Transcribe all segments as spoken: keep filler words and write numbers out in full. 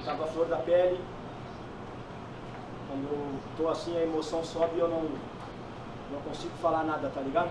Tava a flor da pele. Quando eu tô assim, a emoção sobe e eu não, não consigo falar nada, tá ligado?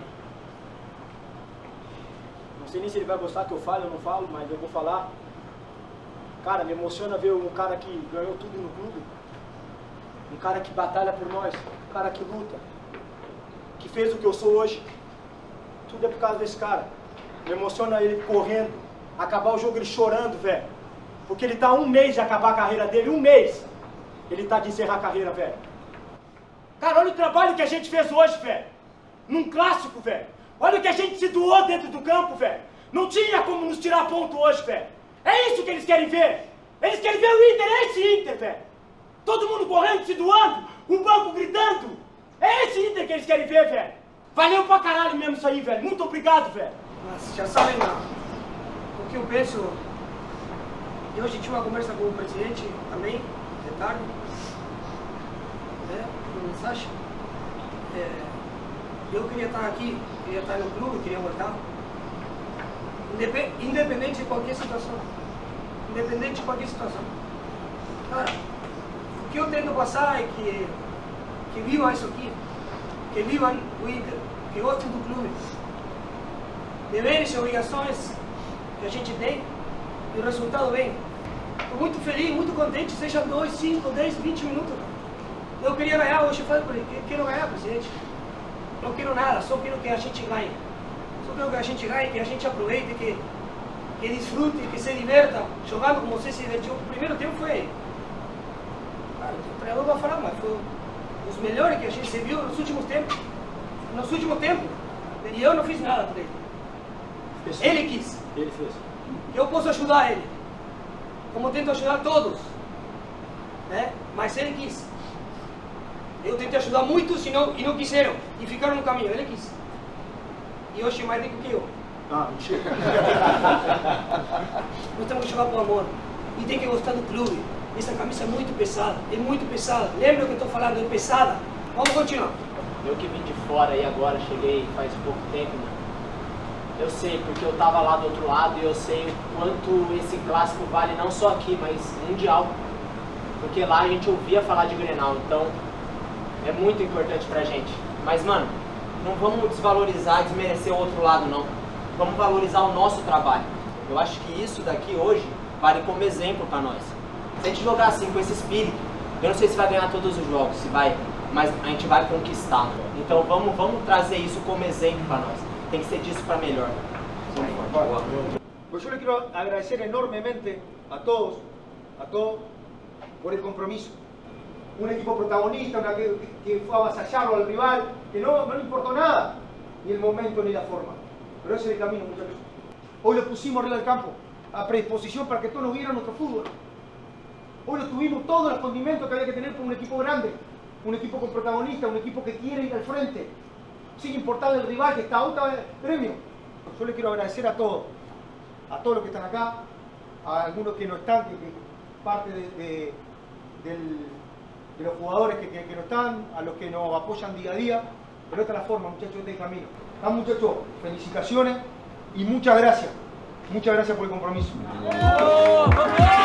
Não sei nem se ele vai gostar que eu fale ou não falo, mas eu vou falar. Cara, me emociona ver um cara que ganhou tudo no clube. Um cara que batalha por nós. Um cara que luta. Que fez o que eu sou hoje. Tudo é por causa desse cara. Me emociona ele correndo. Acabar o jogo ele chorando, velho. Porque ele tá a um mês de acabar a carreira dele. Um mês. Ele tá de encerrar a carreira, velho. Cara, olha o trabalho que a gente fez hoje, velho. Num clássico, velho. Olha o que a gente se doou dentro do campo, velho. Não tinha como nos tirar ponto hoje, velho. É isso que eles querem ver. Eles querem ver o Inter, é esse Inter, velho. Todo mundo correndo, se doando, o banco gritando. É esse Inter que eles querem ver, velho. Valeu pra caralho mesmo isso aí, velho. Muito obrigado, velho. Mas já sabem o que eu penso. Eu hoje tive uma conversa com o presidente também, de tarde. Né, uma mensagem. É, eu queria estar aqui, queria estar no clube, queria voltar. Independente de qualquer situação. Independente de qualquer situação. Cara, o que eu tento passar é que, que vivam isso aqui. Que vivam o Inter. Que gostem do clube. Deveres e obrigações que a gente tem e o resultado vem. Estou muito feliz, muito contente, seja dois, cinco, dez, vinte minutos. Eu queria ganhar, hoje eu falei para ele, quero ganhar, presidente. Não quero nada, só quero que a gente ganhe. Só quero que a gente ganhe, que a gente aproveite, que, que desfrute, que se divirta, jogando como você se divertiu. O primeiro tempo foi, claro, o treinador vai falar, mas foi os melhores que a gente se viu nos últimos tempos. Nos últimos tempos. E eu não fiz nada por ele. Ele quis. Ele fez. Eu posso ajudar ele. Como eu tento ajudar todos. Né? Mas ele quis. Eu tentei ajudar muitos e não, e não quiseram. E ficaram no caminho. Ele quis. E hoje é mais rico que eu. Ah, mentira. Nós temos que jogar por amor. E tem que gostar do clube. Essa camisa é muito pesada. É muito pesada. Lembra o que eu estou falando? É pesada. Vamos continuar. Eu que vim de fora e agora cheguei faz pouco tempo, mano. Eu sei, porque eu tava lá do outro lado e eu sei o quanto esse clássico vale não só aqui, mas mundial. Porque lá a gente ouvia falar de Grenal, então é muito importante pra gente. Mas, mano, não vamos desvalorizar, desmerecer o outro lado, não. Vamos valorizar o nosso trabalho. Eu acho que isso daqui hoje vale como exemplo pra nós. Se a gente jogar assim, com esse espírito, eu não sei se vai ganhar todos os jogos, se vai, mas a gente vai conquistar. Então vamos, vamos trazer isso como exemplo pra nós. Tem que ser disso para melhor. Pues yo le quiero agradecer enormemente a todos, a todos, por el compromiso. Un equipo protagonista, una que, que fue a avasallarlo al rival, que no, no le importó nada, ni el momento ni la forma. Pero ese es el camino, muchachos. Hoy lo pusimos arriba del campo, a predisposición para que todos nos vieran nuestro fútbol. Hoy lo tuvimos todos los condimentos que había que tener para un equipo grande, un equipo con protagonista, un equipo que quiere ir al frente, sin importar el rival que está a otra premio. Yo le quiero agradecer a todos, a todos los que están acá, a algunos que no están, que, que parte de, de, del, de los jugadores que, que, que no están, a los que nos apoyan día a día, pero esta es la forma, muchachos, este es el camino. Ah, muchachos, felicitaciones y muchas gracias, muchas gracias por el compromiso.